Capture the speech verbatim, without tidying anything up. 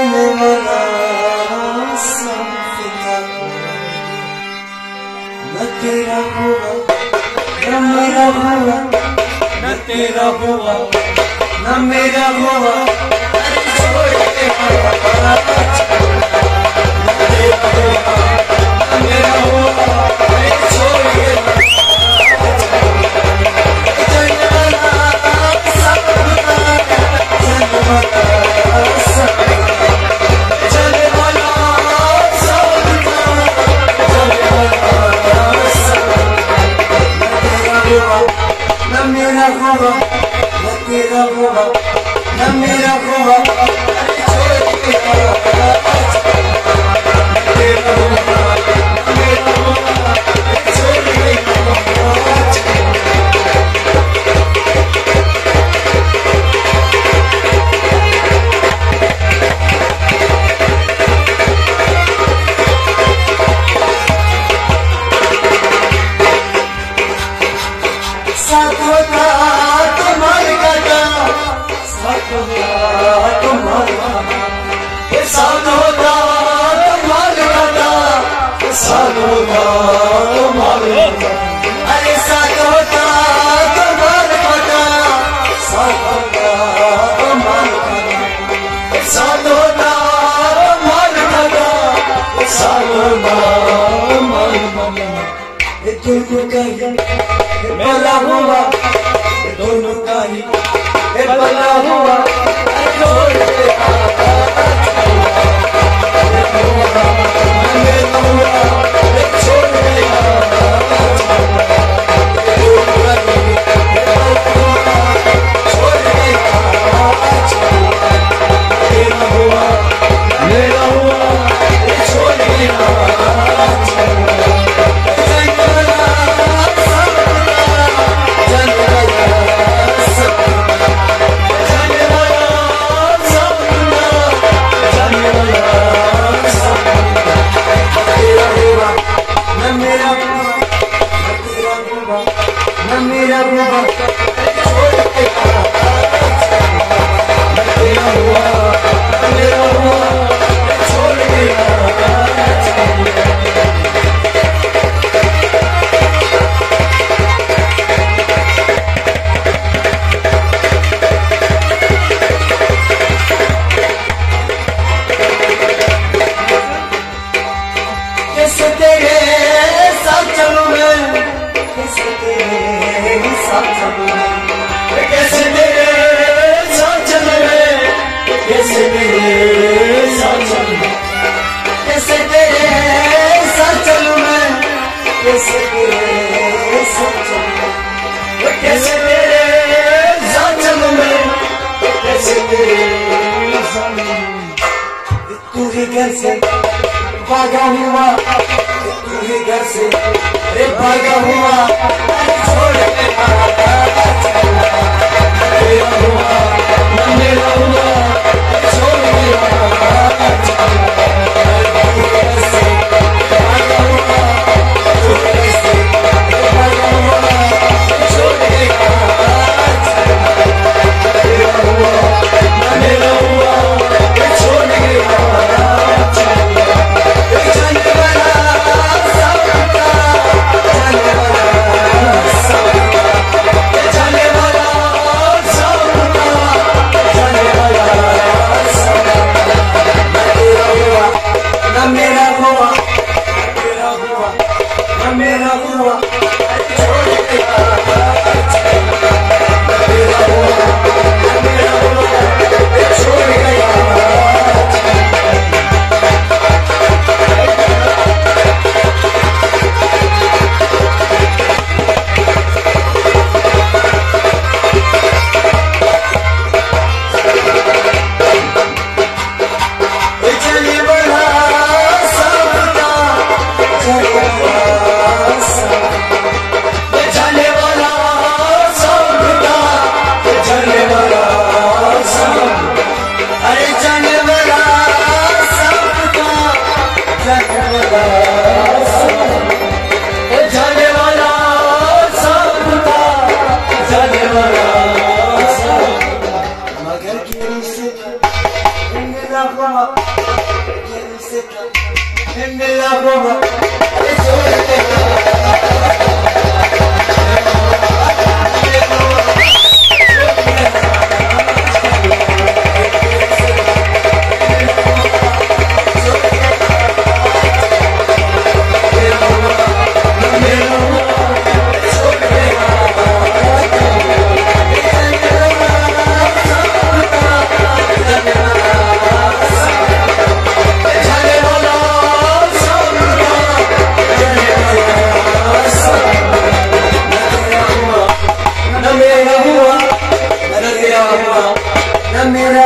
जाने वाला सब था, न तेरा हुआ न मेरा हुआ, न तेरा हुआ न मेरा हुआ, छोड़ के मेरा हुआ छोड़ के न मेरा हुआ न तेरा हुआ न मेरा हुआ, छोड़ के तेरा हुआ न मेरा हुआ, छोड़ के साथ होता तुम्हारी गाता, साथ होता तुम्हारी गाता, साथ होता तुम्हारी गाता, साथ होता तुम्हारी गाता, अरे साथ होता तुम्हारी गाता, साथ होता तुम्हारी गाता, साथ होता तुम्हारी गाता, साथ होता तुम्हारी गाता, दोनों का ही भला हुआ, दोनों का ही भला हुआ, छोड़ के तू ही घर से भागा हुआ, तू ही घर से रे भागा हुआ, छोड़ के मेरा हुआ न मेरा हुआ, छोड़ मगर la goma, quiero seca, en la goma, eso es मेरा